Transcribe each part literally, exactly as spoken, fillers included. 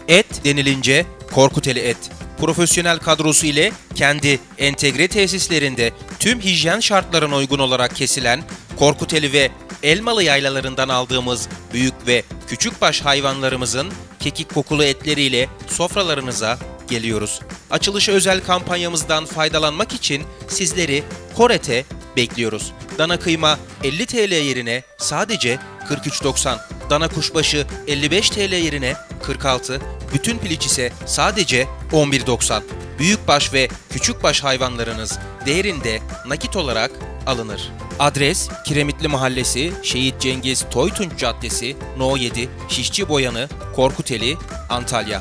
Et denilince Korkuteli Et. Profesyonel kadrosu ile kendi entegre tesislerinde tüm hijyen şartlarına uygun olarak kesilen Korkuteli ve Elmalı yaylalarından aldığımız büyük ve küçükbaş hayvanlarımızın kekik kokulu etleriyle sofralarınıza geliyoruz. Açılışı özel kampanyamızdan faydalanmak için sizleri Koret'e bekliyoruz. Dana kıyma elli TL yerine sadece kırk üç doksan, dana kuşbaşı elli beş TL yerine kırk altı, bütün piliç ise sadece on bir doksan. Büyükbaş ve küçükbaş hayvanlarınız değerinde nakit olarak alınır. Adres Kiremitli Mahallesi, Şehit Cengiz Toytunç Caddesi, No yedi, Şişçi Boyanı, Korkuteli, Antalya.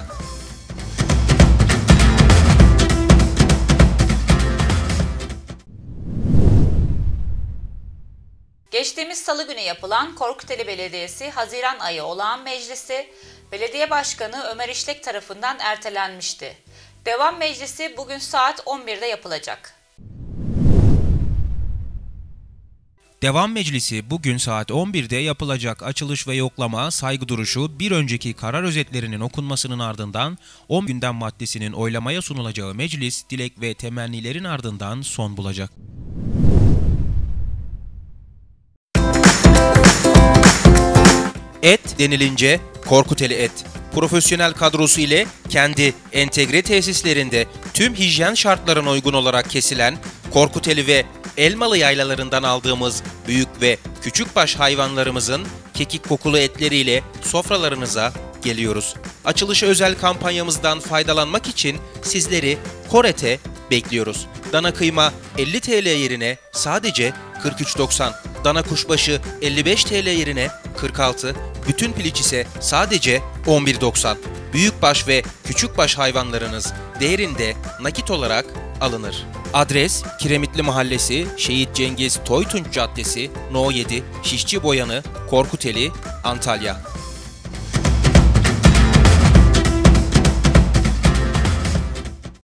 Geçtiğimiz Salı günü yapılan Korkuteli Belediyesi Haziran ayı olağan meclisi, Belediye Başkanı Ömer İşlek tarafından ertelenmişti. Devam meclisi bugün saat on birde yapılacak. Devam Meclisi bugün saat on birde yapılacak. Açılış ve yoklama, saygı duruşu, bir önceki karar özetlerinin okunmasının ardından on gündem maddesinin oylamaya sunulacağı meclis, dilek ve temennilerin ardından son bulacak. Et denilince Korkuteli Et. Profesyonel kadrosu ile kendi entegre tesislerinde tüm hijyen şartlarına uygun olarak kesilen Korkuteli ve Elmalı yaylalarından aldığımız büyük ve küçükbaş hayvanlarımızın kekik kokulu etleriyle sofralarınıza geliyoruz. Açılışı özel kampanyamızdan faydalanmak için sizleri Koret'e bekliyoruz. Dana kıyma elli TL yerine sadece kırk üç doksan, dana kuşbaşı elli beş TL yerine kırk altı, bütün piliç ise sadece on bir doksan. Büyükbaş ve küçükbaş hayvanlarınız değerinde nakit olarak alınır. Adres Kiremitli Mahallesi, Şehit Cengiz Toytunç Caddesi, No yedi, Şişçi Boyanı, Korkuteli, Antalya.